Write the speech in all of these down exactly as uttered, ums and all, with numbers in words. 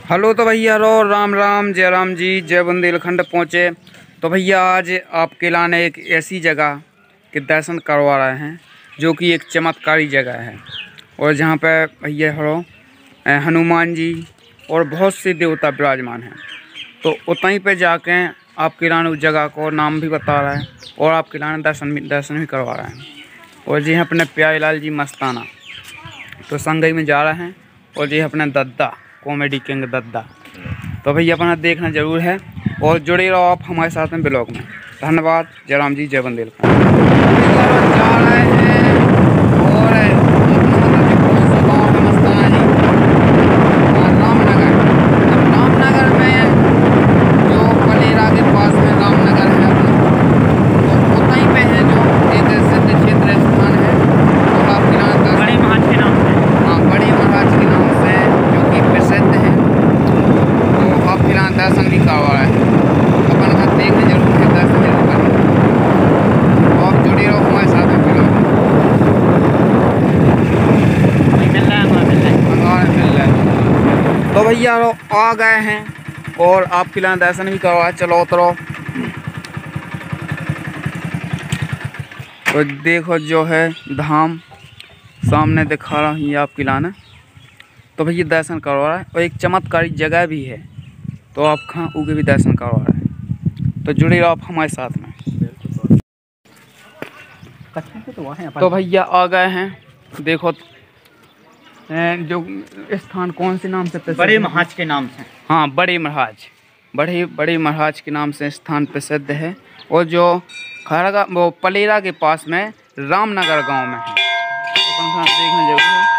Hello. तो भैया रो राम राम, जय राम जी, जय बुंदेलखंड पहुँचे। तो भैया आज आपके लाने एक ऐसी जगह के दर्शन करवा रहे हैं जो कि एक चमत्कारी जगह है, और जहाँ पे भैया हो हनुमान जी और बहुत से देवता विराजमान हैं। तो उतहीं पे जाके आपके लाने उस जगह को नाम भी बता रहा है और आपके लाने दर्शन भी दर्शन भी करवा रहे हैं। और जी अपने प्यारे लाल जी मस्ताना तो संगई में जा रहे हैं, और जी अपने दद्दा कॉमेडी किंग दद्दा। तो भैया अपना देखना जरूर है और जुड़े रहो आप हमारे साथ में ब्लॉग में। धन्यवाद। जय राम जी, जय बुंदेलखंड। जा रहे हैं और मस्ताना जी रामनगर। रामनगर में जो पलेरा के पास में रामनगर है तो उतहीं पे है जो एक सिद्ध क्षेत्र स्थान है और आपके नाम बड़े महाराज के नाम से, हाँ बड़े महाराज के नाम से जो कि प्रसिद्ध है। तो आपके यहाँ दर्शन भी करवा रहा है, अपन का देखने जरूर है, दर्शन जरूर करें। तो आप जुड़े रहो हमारे साथ में फिर तो भैया आ गए हैं और आपके लिए दर्शन भी करवाए। चलो उतरो। तो देखो जो है धाम सामने दिखा रहा हूँ ये आपके लाना। तो भैया दर्शन करवा रहा है और एक चमत्कारी जगह भी है, तो आप कहाँ उगे भी दर्शन करवा रहे हैं। तो जुड़े रहो आप हमारे साथ में। तो भैया आ गए हैं, देखो जो स्थान कौन से नाम से प्रसिद्ध? बड़े महाराज के नाम से। हाँ बड़े महाराज, बड़े बड़े महाराज के नाम से स्थान प्रसिद्ध है, और जो खड़गा वो पलेरा के पास में रामनगर गांव में है। तो देखना जरूर है।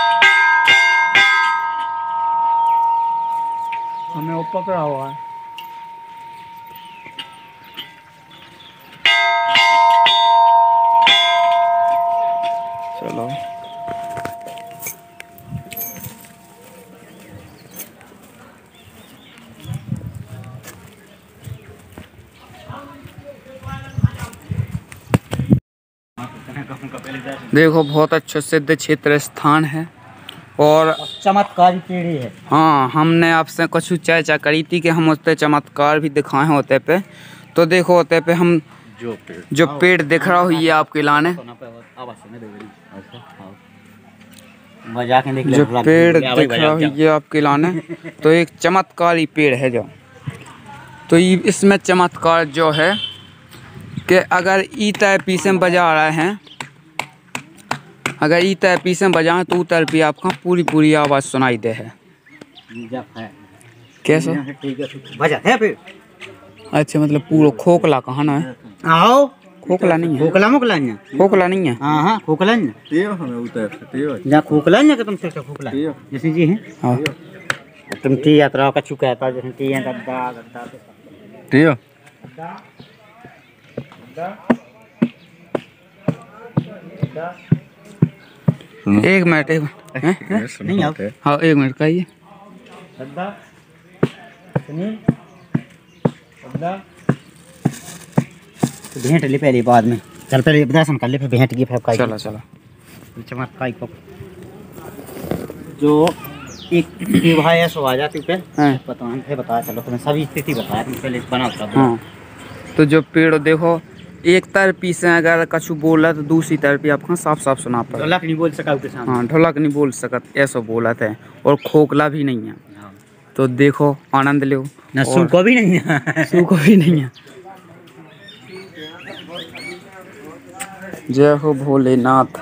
हमें वो पकड़ा हुआ है। चलो देखो बहुत अच्छा सिद्ध क्षेत्र स्थान है और चमत्कारी पेड़ी है। हाँ हमने आपसे कुछ चर्चा करी थी कि हम उस पर चमत्कार भी दिखाए हैं होते पे। तो देखो होते पे हम जो पेड़ जो पेड़ दिख रहा हुई है आपके लाने, जो पेड़ दिख रहा हुई है आपके लाने तो एक चमत्कारी पेड़ है जो। तो इसमें चमत्कार जो है कि अगर ई तरह पीछे बजा रहे हैं, अगर ई तरह पीछे बजाएं तो उतर भी आपका पूरी पूरी आवाज़ सुनाई दे है। कैसा बजा है फिर? अच्छा मतलब पूरा खोखला कहाँ ना है? आओ खोखला नहीं है, खोखला मोखला नहीं है, खोखला नहीं है। हाँ हाँ खोखला नहीं है, हमें उतर जा खोखला नहीं है, तुम से खोखला जैसे जी हैं। हाँ तुम टी यात्रा का चुका है जैसे टी है गद्दा गद्दा टियो एक मिनट एक मिनट नहीं आओ। हाँ एक मिनट कहिए। गद्दा सुनिए गद्दा भेंट ले पहले बाद में। चल पहले दर्शन कर ले फिर भेंट की फिर चलो चलो। चमत्कारी को जो एक भाई ऐसा आ जाती पे पता नहीं बता। चलो तुम्हें सभी स्थिति बताया, तुम पहले बना था। हाँ तो जो पेड़ देखो एक तरफी से अगर कछु बोला तो दूसरी तरफी आपको साफ साफ सुना पड़ा। ढोलक नहीं बोल सका उसके सामने। हाँ ढोलक नहीं बोल सकत ऐसा बोला था, और खोखला भी नहीं है। तो देखो आनंद लो। न सू को भी नहीं है, सू को भी नहीं है। जय हो भोलेनाथ।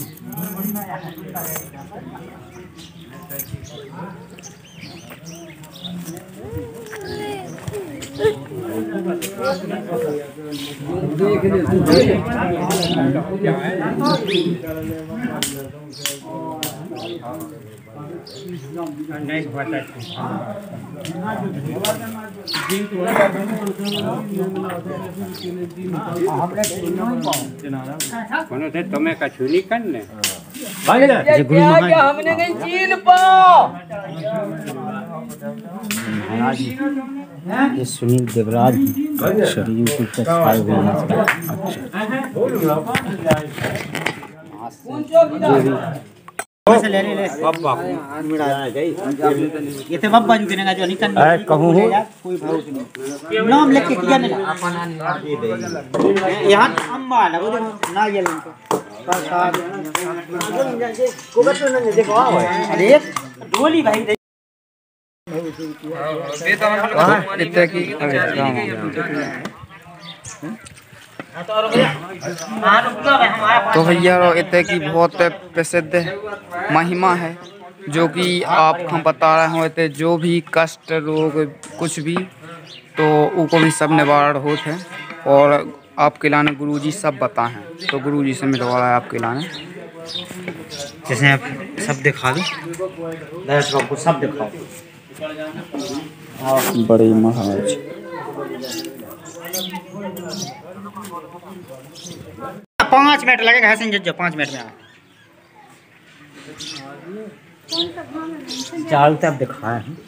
તમે કશું નહીં કર ને हमने नहीं चीन पाओ। ये सुनील देवराज यूट्यूब पे सब्सक्राइब होना चाहिए। अच्छा ले ले ले बब्बा ये तो बब्बा जो कहने का जो नहीं करना कहूँ कोई भरोसा नहीं नाम लिख के किया नहीं यहाँ अम्मा लगो देखो ना ये लिंक अरे डोली भाई इतने की तो भैया इतने की बहुत प्रसिद्ध महिमा है जो कि आप हम बता रहे हो। इतने जो भी कष्ट रोग कुछ भी तो उनको भी सब निवारण होते हैं और आपके लाने गुरुजी सब बताए हैं। तो गुरुजी से मिलवा रहा है आपके लाने जैसे आप सब दिखा दो दर्शकों को सब दिखाओ। बड़े महाराज पाँच मिनट लगेगा हसन जो पाँच मिनट में चाल तब दिखाए हैं।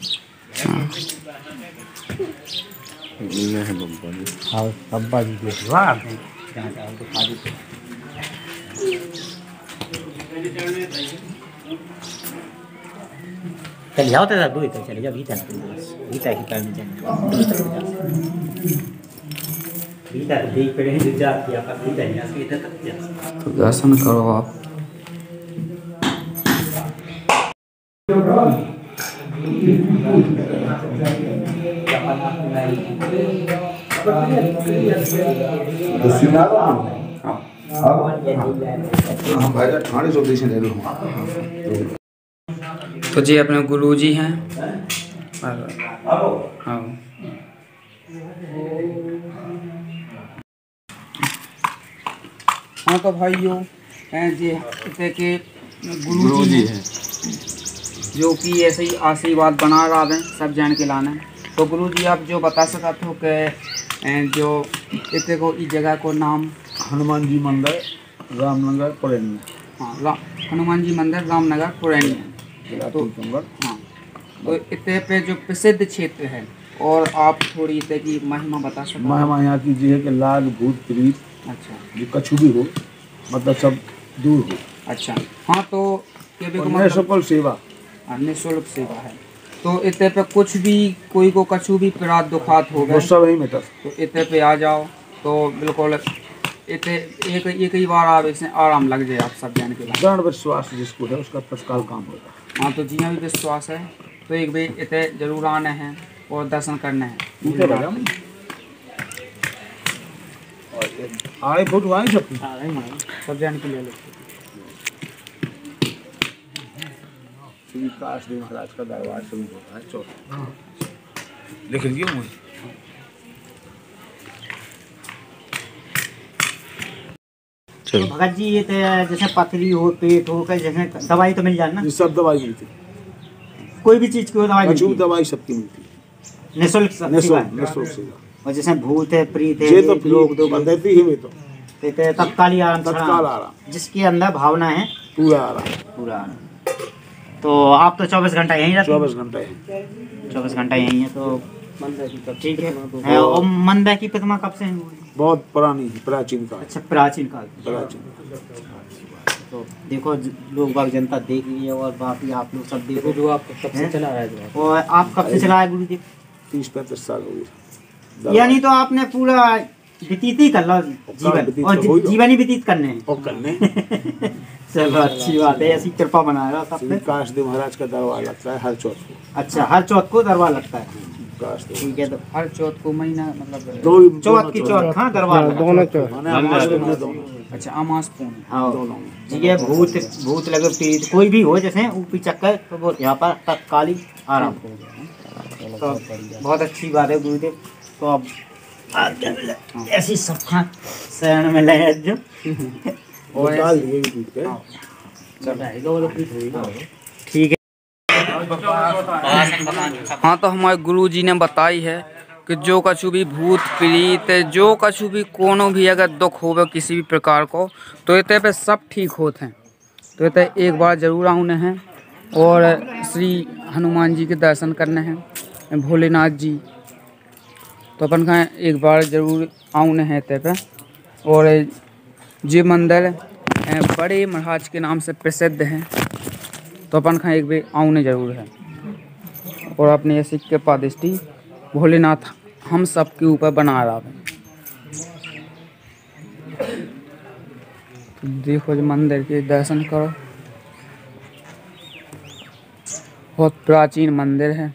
हाँ बब्बा जी दिखवा दिखा दी चल जाओ तो दो तक चले जाओ भीतर भीतर ही करने भीतर देख पड़े हैं जा किया पर भीतर यहाँ से इधर तक जा तो दर्शन करो आप। तो जी अपने गुरुजी हैं। हाँ हाँ तो भाइयों जी के गुरुजी हैं जो कि ऐसे ही आशीर्वाद बना रहा है सब जान के लाना। तो गुरुजी आप जो बता सकते हो कि जो इतने को इस जगह को नाम हनुमान जी मंदिर रामनगर पुरैनी। हाँ रा, हनुमान जी मंदिर रामनगर पुरैनी है। तो हाँ तो इतने पे जो प्रसिद्ध क्षेत्र है और आप थोड़ी इतने की महिमा बता सकते हो। महिमा यहाँ की जी है कि लाग भूत प्रीत अच्छा जो कछु भी हो मतलब सब दूर हो। अच्छा हाँ तो ये भी निःशुल्क सेवा निःशुल्क सेवा है। तो इतने पे कुछ भी कोई को कछु भी पीड़ा दुखात हो गए सब ही मिटा तो इतने पे आ जाओ तो बिल्कुल इतने एक एक ही बार आप इसमें आराम लग जाए। आप सब जान के बाद दृढ़ विश्वास जिसको है उसका तत्काल काम होगा। हाँ तो जी हाँ भी विश्वास है तो एक भी इतने जरूर आने हैं और दर्शन करने हैं। आए फुट आए सब सब जान के ले लो। श्री काशदेव महाराज का दरबार शुरू होता है चौथ लिख दिया मुझे। तो भगत जी ये तो जैसे पथरी हो पेट हो कहीं जैसे दवाई तो मिल जाए ना। ये सब दवाई मिलती कोई भी चीज की दवाई मिलती है। दवाई सबकी मिलती है निःशुल्क निःशुल्क निःशुल्क सेवा। और जैसे भूत है प्रीत है ये तो लोग दो बंदती ही में तो तत्काल ही आराम तत्काल आराम जिसके अंदर भावना है पूरा आराम पूरा आराम। तो आप तो चौबीस घंटा यहीं रहते चौबीस घंटे चौबीस घंटा यहीं है तो ठीक है। और मंदिर की प्रतिमा कब से है? बहुत पुरानी प्राचीन काल। अच्छा प्राचीन काल प्राचीन। तो देखो लोग बाग जनता देख रही है और बाकी आप लोग सब देखो जो आप कब से चला रहा है। और आप कब से चला है गुरुदेव? तीस पैंतीस साल हो गए। यानी तो आपने पूरा व्यतीत ही कर लो जीवन और जीवन ही व्यतीत करने हैं और करने। चलो अच्छी बात है ऐसी कृपा बनाए रहा सब पे। काशदेव महाराज का दरबार लगता है हर चौथ को। अच्छा हर चौथ को दरबार लगता है ठीक है। तो हर चौथ को महीना मतलब दो चौथ की चौथ हाँ दरबार दोनों चौथ। अच्छा अमास पूर्ण हाँ जी ये भूत भूत लगे पीड़ित कोई भी हो जैसे ऊपरी चक्कर तो वो यहाँ पर तत्कालिक आराम हो। तो बहुत अच्छी बात है गुरुदेव। तो अब ऐसी सबका शरण में ले जो ठीक है। हाँ तो हमारे गुरुजी ने बताई है कि जो कछु भी भूत प्रीत जो कछु भी कोनो भी अगर दुख होवे किसी भी प्रकार को तो इतने पे सब ठीक होते हैं। तो इतने एक बार जरूर आने हैं और श्री हनुमान जी के दर्शन करने हैं भोलेनाथ जी। तो अपन का एक बार जरूर आने हैं इतने पे। और ये मंदिर बड़े महाराज के नाम से प्रसिद्ध हैं तो अपन खा एक भी आउने जरूर है। और अपने ये सिक्के पादिष्टि भोलेनाथ हम सबके ऊपर बना रहा है। तो देखो जो मंदिर के दर्शन करो, बहुत प्राचीन मंदिर है।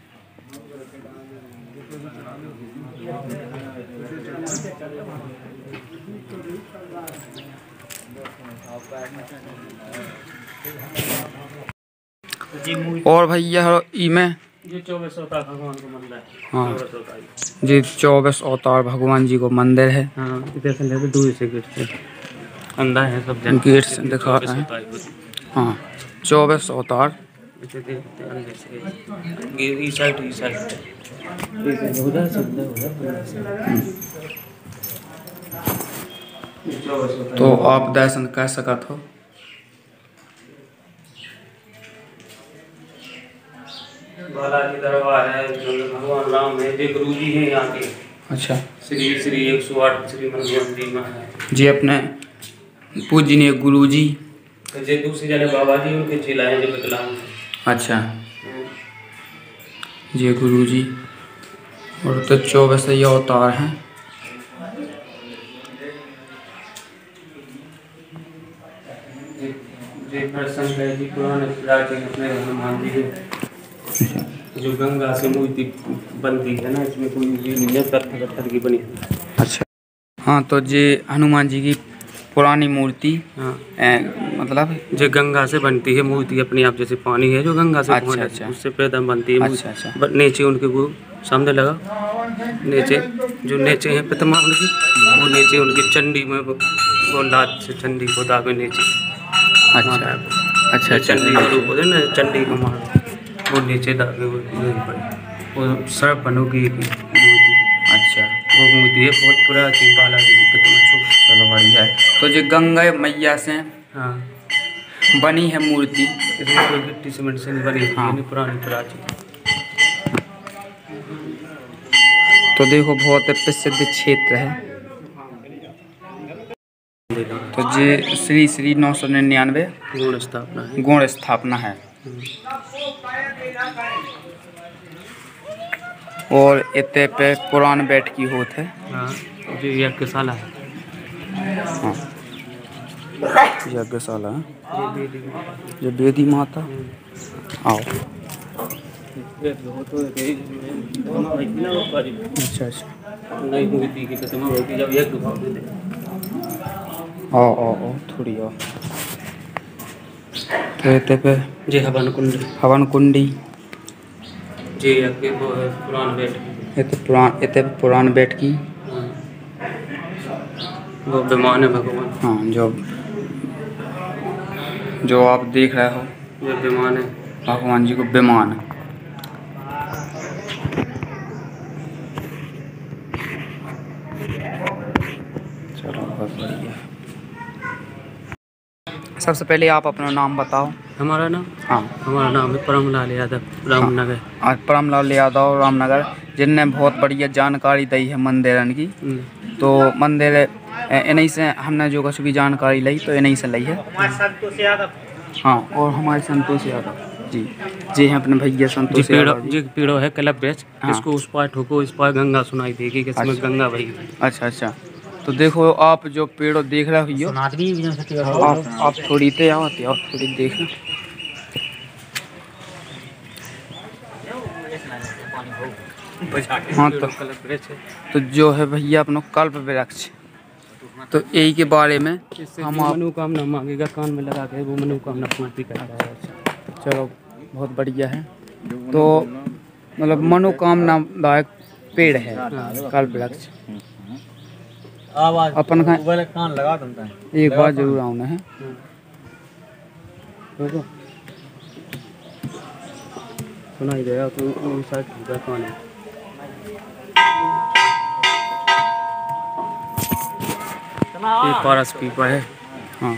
और भैया इमें ये चौबीस अवतार भगवान को मंदिर है। हाँ जी, चौबीस अवतार भगवान जी को मंदिर है। हाँ, इधर से लेकर दूर से गेट से अंदर है सब जन गेट से दिखा रहे हैं। हाँ, चौबीस अवतार। ई साइड ई साइड उधर से उधर तो आप दर्शन कर सकत हो। बालाजी दरबार है, भगवान राम है, ये गुरु जी है यहाँ के। अच्छा, श्री श्री एक सौ आठ श्री मनमोहन जी में है जी अपने पूजनीय गुरु जी। तो जे दूसरे जने बाबा जी उनके चेला हैं जो विकलांग। अच्छा, ये गुरु जी। और तो चौबीस ये अवतार हैं। जे शंकर जी पुराने प्राचीन अपने हनुमान जी जो गंगा से मूर्ति बनती है ना, इसमें कोई ये नहीं है, पत्थर पत्थर की बनी है। अच्छा, हाँ तो ये हनुमान जी की पुरानी मूर्ति। हाँ, ए, मतलब जो गंगा से बनती है मूर्ति अपने आप, जैसे पानी है जो गंगा से अच्छा, पहुंच अच्छा। है, उससे पैदा बनती है अच्छा, अच्छा। मूर्ति। नीचे उनके वो सामने लगा, नीचे जो नीचे है प्रतिमा उनकी, वो नीचे उनकी चंडी में वो वो लात से चंडी को दाबे नीचे। अच्छा अच्छा, चंडी का रूप होता है ना, चंडी को मार वो नीचे दाबे वो यहीं पड़े। वो सर्प बनो की एक मूर्ति। अच्छा, वो मूर्ति है बहुत प्राचीन बालाजी की प्रतिमा। छोटी। चलो बढ़िया है। तो जो गंगा मैया से हाँ, बनी है मूर्ति, इसमें कोई गिट्टी सीमेंट से नहीं बनी हुई हाँ। है, पुरानी प्राचीन। तो देखो बहुत प्रसिद्ध क्षेत्र है। तो ये श्री श्री नौ सौ निन्यानवे गुण स्थापना है। गुण स्थापना है। और इतने पे पुराण बैठ की होत है। हाँ, जो यज्ञशाला है। हाँ, यज्ञशाला है। ये बेदी माता। आओ। अच्छा अच्छा, नई मूर्ति की प्रतिमा होती जब यज्ञ भाव देते। आओ आओ आओ थोड़ी आओ। तो इतने पे जे हवन कुंड, हवन कुंडी। जे यज्ञ वो है पुराण बैठ। इतने पुराण इतने पुराण बैठ की। वो विमान है भगवान। हाँ, जो जो आप देख रहे हो ये विमान है भगवान जी को विमान। चलो बहुत बढ़िया। सबसे पहले आप अपना नाम बताओ। हमारा नाम। हाँ, हमारा नाम है परमलाल यादव, रामनगर। आज परमलाल यादव रामनगर, जिनने बहुत बढ़िया जानकारी दी है मंदिरन की। तो मंदिर इन्हीं से हमने जो कुछ भी जानकारी ली तो इन्हीं से ली है। हाँ, और हमारे संतोष यादव जी जी हैं अपने भैया संतोष यादव जी। जी पेड़ो है क्लब बेच। हाँ। इसको उस पार ठोको, इस पार गंगा सुनाई देगी कि इसमें अच्छा। गंगा बही। अच्छा अच्छा, तो देखो आप जो पेड़ देख रहे हो, आप आप थोड़ी ते आओ ते आओ थोड़ी देखना। हाँ, तो क्लब बेच है। तो जो है भैया अपना कल्प वृक्ष, तो यही के बारे में इससे हम जो आप मनोकामना मांगेगा कान में लगा के वो मनोकामना पूर्ति करता है। चलो बहुत बढ़िया है। तो मतलब मनोकामना दायक पेड़ है कल्प वृक्ष। अपन का कान लगा देता है। एक बार जरूर आना है। देखो सुनाई देगा तो वो साइड होगा कान में। ये पारस पीपा है। हाँ,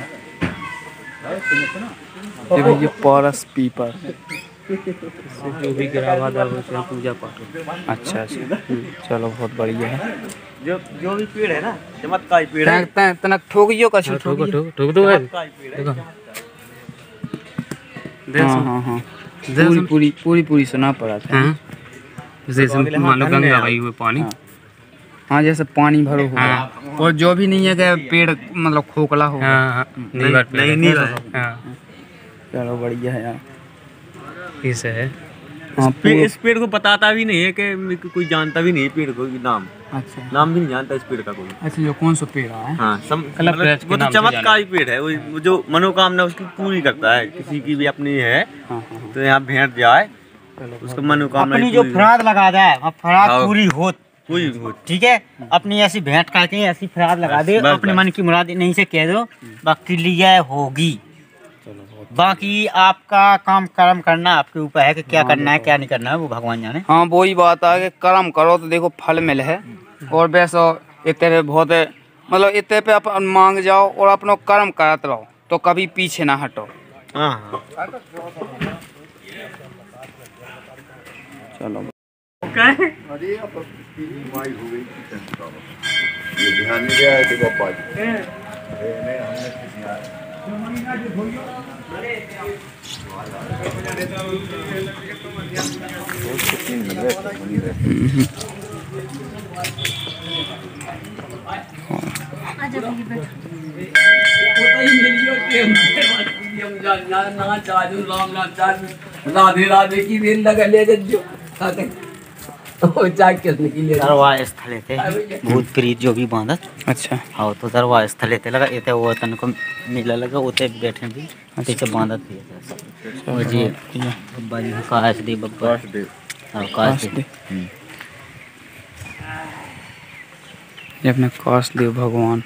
ये भैया पारस पीपर। इससे जो भी गिरावा था वो से पूजा पाठ होता है। अच्छा अच्छा, चलो बहुत बढ़िया है। जो जो भी पेड़ है ना, चमत्कारी पेड़ है। तनक तनक तनक ठोकियो का हाँ, ठोकियो। ठोको ठोको ठोक दो है। चमत्कारी पेड़ है। देखो हाँ हाँ हाँ पूरी पूरी पूरी पूरी सुना पड़ा था। हाँ जैसे मानो गंगा भाई हुए पानी। हाँ, हाँ जैसे पानी भरो हुआ हाँ। और जो भी नहीं है कि पेड़ मतलब खोखला हो। हाँ हाँ नहीं नहीं नहीं हाँ चलो बढ़िया है यार। इस है हाँ पे, इस पेड़ को बताता भी नहीं है कि कोई जानता भी नहीं है पेड़ को नाम। अच्छा नाम भी नहीं जानता इस पेड़ का कोई। अच्छा जो कौन सा पेड़ है? हाँ सम, मतलब वो तो चमत्कारी पेड़ है, वो जो मनोकामना उसकी पूरी करता है, किसी की भी अपनी है हाँ हाँ तो यहाँ भेंट जाए उसको मनोकामना अपनी जो फराद लगा दे वो फराद हाँ। पूरी हो, कोई हो। ठीक है। अपनी ऐसी भेंट करके ऐसी फराद लगा दे, बस, अपने बस। मन की मुराद नहीं से कह दो, बाकी लिया होगी। बाकी आपका काम कर्म करना आपके ऊपर है कि क्या करना है क्या नहीं करना है, वो भगवान जाने। हाँ वही बात है कि कर्म करो तो देखो फल मिले है। और वैसा इतने पे बहुत मतलब इतने पे अपन मांग जाओ और अपना कर्म करते रहो तो कभी पीछे ना हटो। हाँ हाँ चलो अरे अब माई हो गई ये ध्यान नहीं दिया है कि पापा जी नहीं हमने किसी बहुत सुकून मिल रहा है बनी रहती। राधे राधे की दिन लगा ले जो दरबार स्थले थे भूत प्रीत जो भी बांधत। अच्छा हाँ तो दरबार स्थले थे लगा इतने वो तन को मिला लगा उते बैठे भी पीछे बांधत भी और जी बब्बा जी काश दे बब्बा हाँ काश दे। ये अपने काश देव भगवान।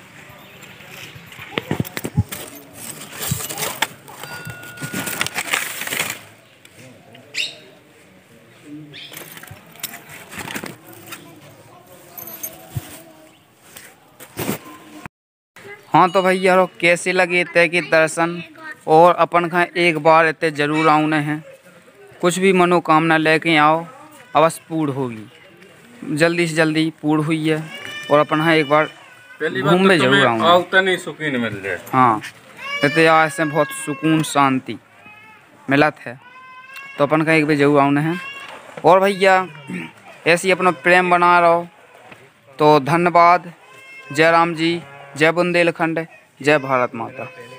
हाँ तो भैया यारो कैसे लगे इतने के दर्शन और अपन खा एक बार इतने जरूर आउने हैं। कुछ भी मनोकामना लेके आओ अवश्य पूर्ण होगी, जल्दी से जल्दी पूर्ण हुई है। और अपन हाँ एक बार घूमने जरूर आऊँगा। नहीं सुकून मिल रहा है। हाँ इतने आज से बहुत सुकून शांति मिलत है तो अपन का एक बार जरूर आउने हैं। और भैया ऐसे ही अपना प्रेम बना रहो तो धन्यवाद। जय राम जी, जय बुंदेलखंड, जय भारत माता।